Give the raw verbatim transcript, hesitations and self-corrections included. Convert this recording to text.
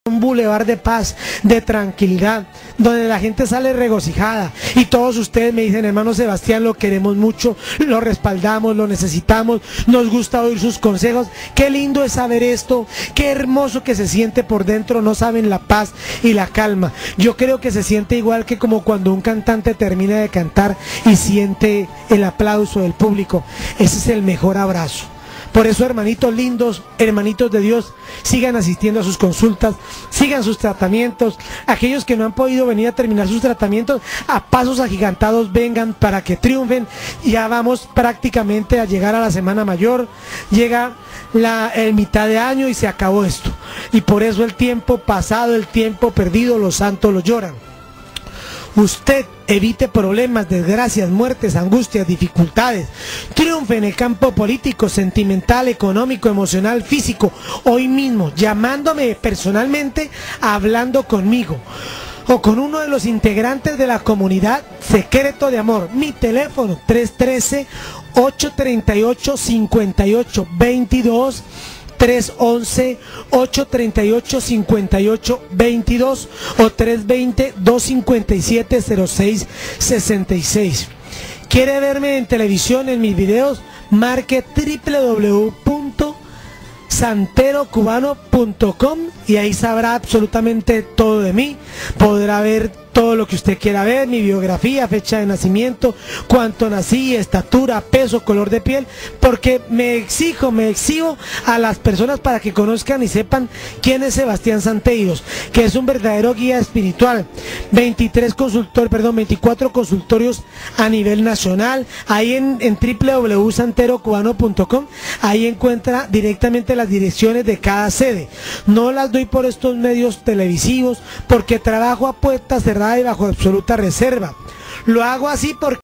un bulevar de paz, de tranquilidad, donde la gente sale regocijada y todos ustedes me dicen: hermano Sebastián, lo queremos mucho, lo respaldamos, lo necesitamos, nos gusta oír sus consejos, qué lindo es saber esto, qué hermoso que se siente por dentro, no saben la paz y la calma. Yo creo que se siente igual que como cuando un cantante termina de cantar y siente el aplauso del público. Ese es el mejor abrazo. Por eso, hermanitos lindos, hermanitos de Dios, sigan asistiendo a sus consultas, sigan sus tratamientos. Aquellos que no han podido venir a terminar sus tratamientos, a pasos agigantados vengan para que triunfen. Ya vamos prácticamente a llegar a la Semana Mayor, llega la el mitad de año y se acabó esto. Y por eso el tiempo pasado, el tiempo perdido, los santos lo lloran. Usted evite problemas, desgracias, muertes, angustias, dificultades. Triunfe en el campo político, sentimental, económico, emocional, físico. Hoy mismo, llamándome personalmente, hablando conmigo o con uno de los integrantes de la comunidad Secreto de Amor. Mi teléfono tres uno tres, ocho tres ocho, cinco ocho dos dos, tres uno uno, ocho tres ocho, cinco ocho dos dos o tres dos cero, dos cinco siete, cero seis seis seis. ¿Quiere verme en televisión en mis videos? Marque doble u doble u doble u punto santero cubano punto com y ahí sabrá absolutamente todo de mí. Podrá ver todo lo que usted quiera ver, mi biografía, fecha de nacimiento, cuánto nací, estatura, peso, color de piel, porque me exijo, me exijo a las personas para que conozcan y sepan quién es Sebastián Santeiros, que es un verdadero guía espiritual. veintitrés consultor, perdón, veinticuatro consultorios a nivel nacional, ahí en, en doble u doble u doble u punto santero cubano punto com, ahí encuentra directamente las direcciones de cada sede. No las doy por estos medios televisivos, porque trabajo a puerta cerrada y bajo absoluta reserva. Lo hago así porque